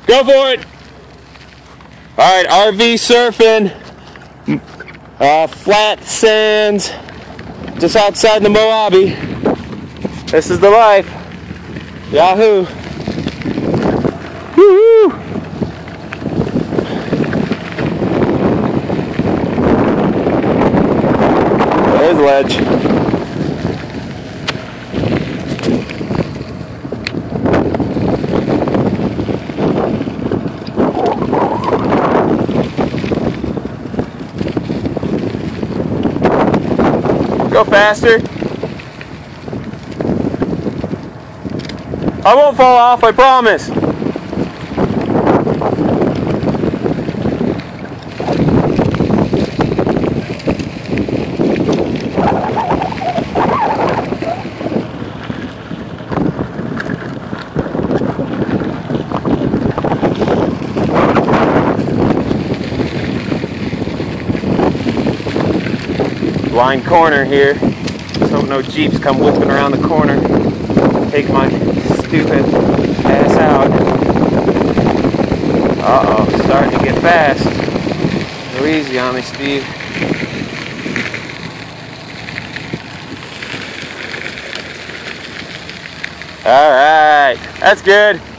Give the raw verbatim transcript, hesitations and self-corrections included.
Go for it. All right, R V surfing, uh, flat sands, just outside the Moabi. This is the life. Yahoo! Woo-hoo! There's ledge. Go faster. I won't fall off, I promise. Blind corner here. Just hope no Jeeps come whipping around the corner. Take my stupid ass out. Uh-oh, starting to get fast. Go easy on me, Steve. Alright, that's good.